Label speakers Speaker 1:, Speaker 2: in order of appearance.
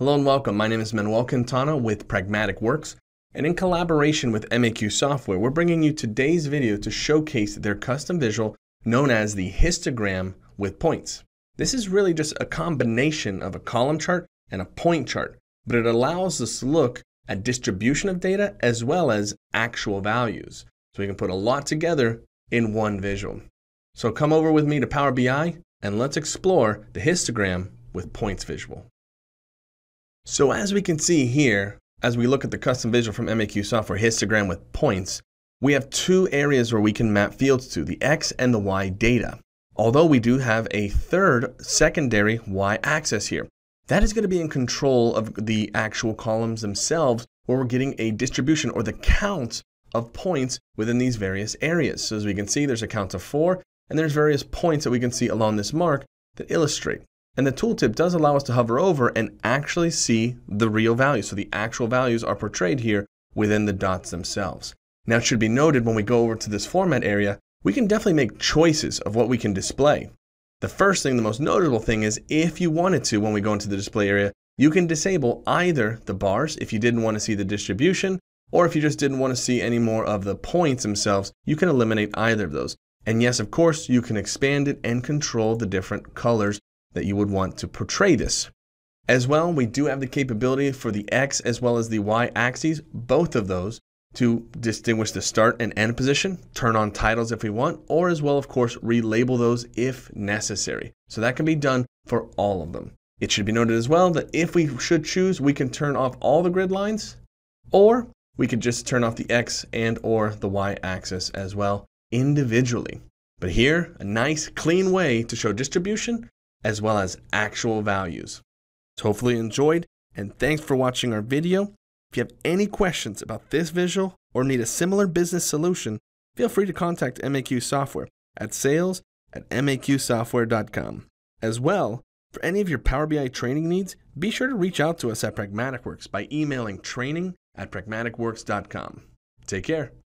Speaker 1: Hello and welcome. My name is Manuel Quintana with Pragmatic Works, and in collaboration with MAQ Software, we're bringing you today's video to showcase their custom visual known as the histogram with points. This is really just a combination of a column chart and a point chart, but it allows us to look at distribution of data as well as actual values. So we can put a lot together in one visual. So come over with me to Power BI and let's explore the histogram with points visual. So as we can see here, as we look at the custom visual from MAQ Software histogram with points, we have two areas where we can map fields to, the X and the Y data. Although we do have a third secondary Y axis here. That is going to be in control of the actual columns themselves, where we're getting a distribution or the count of points within these various areas. So as we can see, there's a count of 4, and there's various points that we can see along this mark that illustrate. And the tooltip does allow us to hover over and actually see the real values. So the actual values are portrayed here within the dots themselves. Now it should be noted when we go over to this format area, we can definitely make choices of what we can display. The first thing, the most notable thing is if you wanted to, when we go into the display area, you can disable either the bars if you didn't want to see the distribution, or if you just didn't want to see any more of the points themselves, you can eliminate either of those. And yes, of course, you can expand it and control the different colors that you would want to portray this. As well, we do have the capability for the X as well as the Y axes, both of those, to distinguish the start and end position, turn on titles if we want, or as well, of course, relabel those if necessary. So that can be done for all of them. It should be noted as well that if we should choose, we can turn off all the grid lines, or we could just turn off the X and or the Y axis as well individually. But here, a nice clean way to show distribution as well as actual values. So hopefully you enjoyed, and thanks for watching our video. If you have any questions about this visual or need a similar business solution, feel free to contact MAQ Software at sales@maqsoftware.com. As well, for any of your Power BI training needs, be sure to reach out to us at Pragmatic Works by emailing training@pragmaticworks.com. Take care.